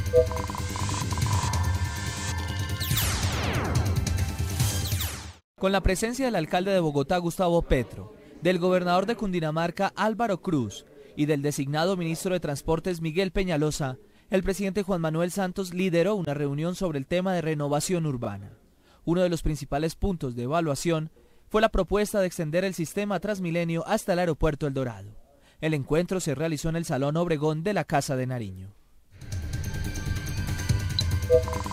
Con la presencia del alcalde de Bogotá, Gustavo Petro, del gobernador de Cundinamarca, Álvaro Cruz, y del designado ministro de Transportes, Miguel Peñalosa, el presidente Juan Manuel Santos lideró una reunión sobre el tema de renovación urbana. Uno de los principales puntos de evaluación fue la propuesta de extender el sistema Transmilenio hasta el aeropuerto El Dorado. El encuentro se realizó en el Salón Obregón de la Casa de Nariño.